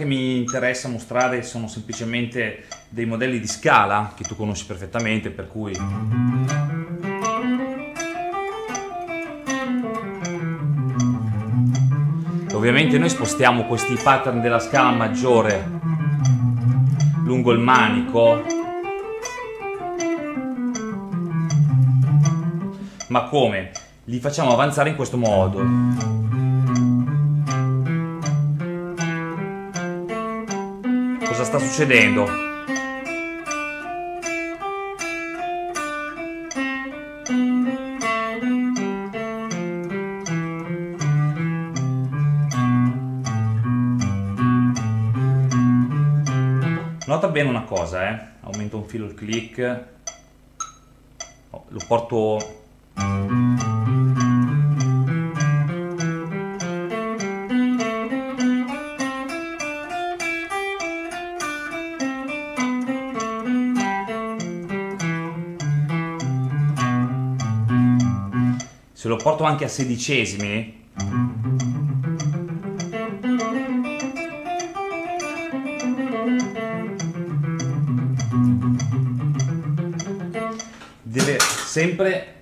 mi interessa mostrare sono semplicemente dei modelli di scala che tu conosci perfettamente, per cui ovviamente noi spostiamo questi pattern della scala maggiore lungo il manico, ma come? Li facciamo avanzare in questo modo. Cosa sta succedendo? Nota bene una cosa, aumento un filo il click, lo porto. Se lo porto anche a sedicesimi, deve sempre,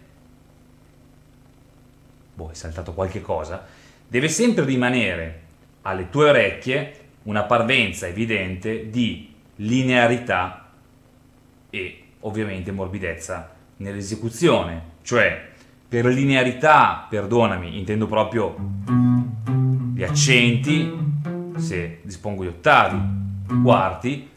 è saltato qualche cosa, deve sempre rimanere alle tue orecchie una parvenza evidente di linearità e ovviamente morbidezza nell'esecuzione, cioè per linearità, perdonami, intendo proprio gli accenti, se dispongo di ottavi, quarti,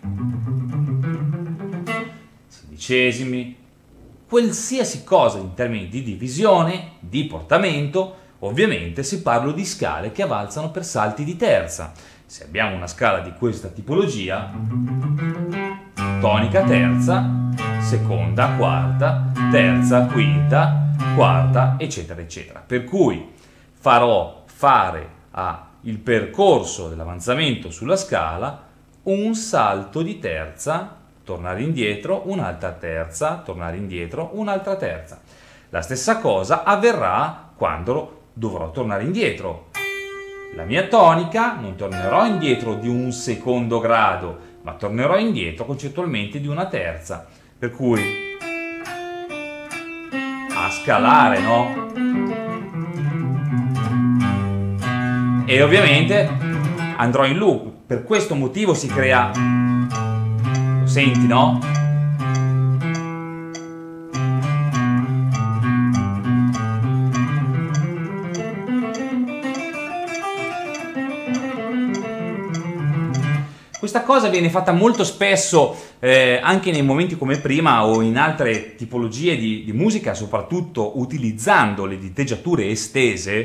sedicesimi, qualsiasi cosa in termini di divisione, di portamento, ovviamente se parlo di scale che avanzano per salti di terza. Se abbiamo una scala di questa tipologia, tonica terza, seconda, quarta, terza, quinta, quarta, eccetera eccetera, per cui farò fare il percorso dell'avanzamento sulla scala un salto di terza, tornare indietro, un'altra terza, tornare indietro, un'altra terza. La stessa cosa avverrà quando dovrò tornare indietro. La mia tonica non tornerò indietro di un secondo grado, ma tornerò indietro concettualmente di una terza, per cui a scalare, no? E ovviamente andrò in loop, per questo motivo si crea, lo senti, no? Questa cosa viene fatta molto spesso anche nei momenti come prima o in altre tipologie di musica, soprattutto utilizzando le diteggiature estese,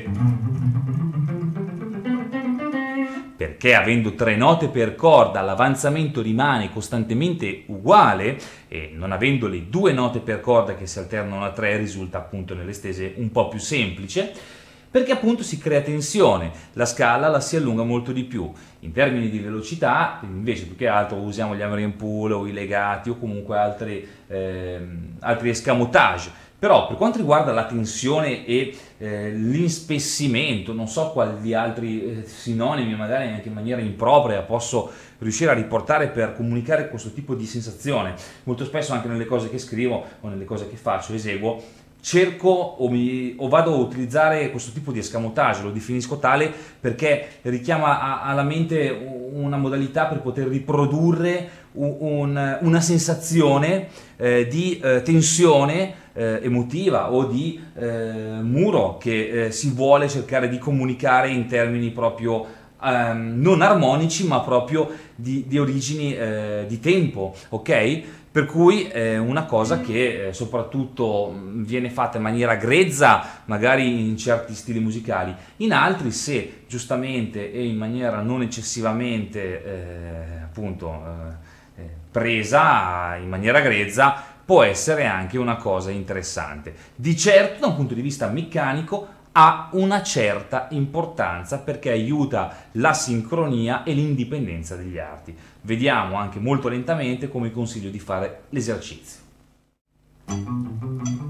perché avendo 3 note per corda l'avanzamento rimane costantemente uguale e non avendo le 2 note per corda che si alternano a 3 risulta appunto nelle estese un po' più semplice, perché appunto si crea tensione, la scala la si allunga molto di più. In termini di velocità, invece, più che altro usiamo gli American Pull o i legati o comunque altri escamotage. Però per quanto riguarda la tensione e l'inspessimento, non so quali altri sinonimi, magari anche in maniera impropria, posso riuscire a riportare per comunicare questo tipo di sensazione. Molto spesso anche nelle cose che scrivo o nelle cose che faccio, eseguo, cerco o vado a utilizzare questo tipo di escamotage, lo definisco tale perché richiama alla mente una modalità per poter riprodurre una sensazione di tensione emotiva o di muro che si vuole cercare di comunicare in termini proprio non armonici, ma proprio di origini di tempo, ok? Per cui è una cosa che soprattutto viene fatta in maniera grezza, magari in certi stili musicali, in altri se giustamente e in maniera non eccessivamente presa in maniera grezza, può essere anche una cosa interessante. Di certo da un punto di vista meccanico ha una certa importanza perché aiuta la sincronia e l'indipendenza degli arti. Vediamo anche molto lentamente come consiglio di fare l'esercizio.